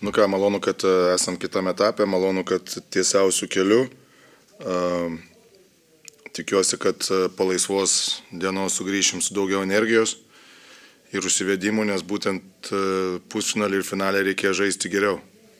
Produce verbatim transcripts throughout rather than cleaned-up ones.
Nu ką, malonu, kad esam kitame etape, malonu, kad tiesiausių kelių. Tikiuosi, kad po laisvos dienos sugrįšim su daugiau energijos ir užsivedimų, nes būtent pusfinalį ir finalį reikėjo žaisti geriau.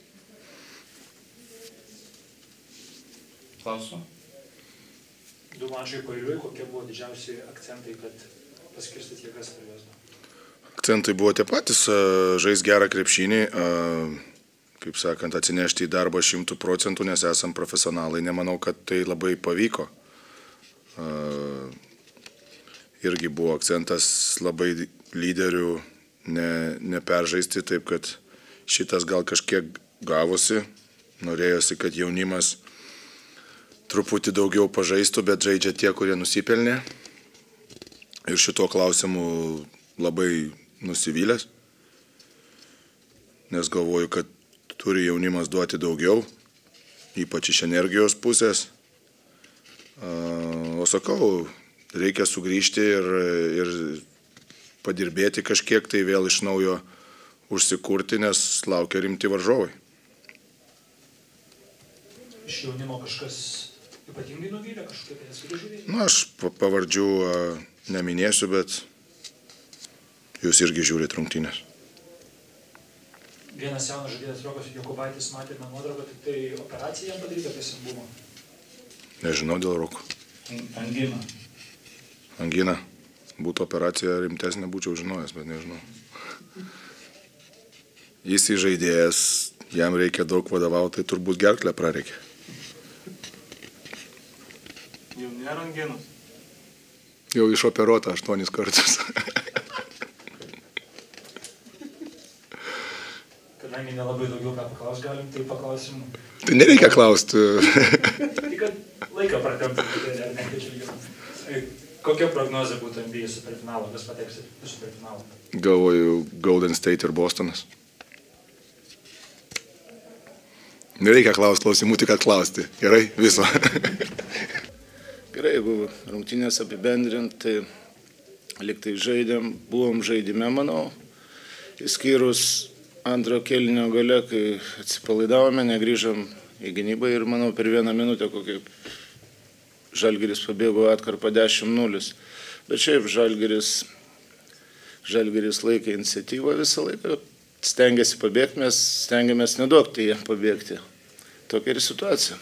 Klausiu. Du mačai pailiui, kokie buvo didžiausi akcentai, kad paskirstyti jėgas per juos? Akcentai buvo tie patys, žais gerą krepšinį, kaip sakant, atsinešti į darbą šimtų procentų, nes esam profesionalai. Nemanau, kad tai labai pavyko. Irgi buvo akcentas labai lyderių ne, neperžaisti, taip kad šitas gal kažkiek gavosi. Norėjosi, kad jaunimas truputį daugiau pažaistų, bet žaidžia tie, kurie nusipelnė. Ir šituo klausimu labai nusivylęs, nes galvoju, kad turi jaunimas duoti daugiau, ypač iš energijos pusės. O sakau, reikia sugrįžti ir, ir padirbėti kažkiek, tai vėl iš naujo užsikurti, nes laukia rimti varžovai. Iš jaunimo kažkas ypatingai nuvylė, kažkokie tai nesugrįžėliai? Na, aš pavardžių neminėsiu, bet jūs irgi žiūrit rungtynės. Vienas jaunas žaidėjas Rokas Jokubaitis, matėme nuotrauką, tik tai operacija jam padaryta apie sambumą. Nežinau dėl Roko. Angina. Angina. Būtų operacija rimtesnė, būčiau žinojęs, bet nežinau. Jis žaidėjas, jam reikia daug vadovauti, tai turbūt gerklę prareikia. Jau nėra anginos? Jau išoperuota aštuonis kartus. Kadangi nelabai daugiau ką paklaus, galim tai paklausim. Tai nereikia klausti. Tai kad laiką pratempti, ar ne, kad ilgiau. Kokia prognozė būtų N B A superfinalo, kas pateks į superfinalą? Galvoju, Golden State ir Bostonas. Nereikia klausti klausimų, tik atklausti. Gerai, viso. Gerai, jeigu rungtynės apibendrint, tai liktai žaidėm, buvom žaidime, manau, išskyrus antro kėlinio gale, kai atsipalaidavome, negrįžom į gynybą ir, manau, per vieną minutę kokį Žalgiris pabėgo atkarpą dešimt nulis. Bet šiaip Žalgiris, Žalgiris laikė iniciatyvą visą laiką, stengiasi pabėgti, mes stengiamės neduokti jiem pabėgti. Tokia ir situacija.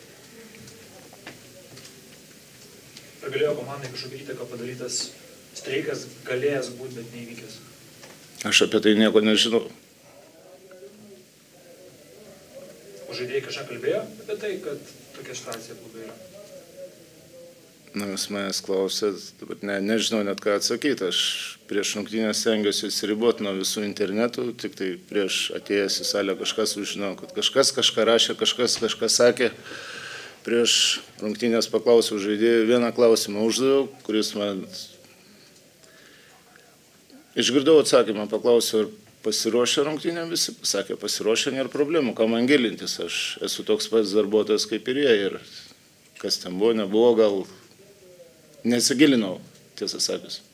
Ar galėjo komandai kažkokia įtaka padarytas streikas, galėjęs būti, bet neįvykęs? Aš apie tai nieko nežinau. O žaidėjai kažką kalbėjo apie tai, kad tokia situacija klube yra? Na, jūs manęs klausėt, bet ne, nežinau net ką atsakyti. Aš prieš rungtynės stengiuosi atsiriboti nuo visų internetų, tik tai prieš atėjęs į salę kažkas sužinau, kad kažkas kažką rašė, kažkas kažką sakė. Prieš rungtynės paklausiau žaidėjų, vieną klausimą uždaviau, kuris man... Išgirdau atsakymą, paklausiau, ar pasiruošę rungtynėm, visi pasakė, pasiruošę, nėra problemų, ką man gilintis. Aš esu toks pats darbuotojas kaip ir jie ir kas ten buvo, nebuvo, gal nesigilinau, tiesą sakius.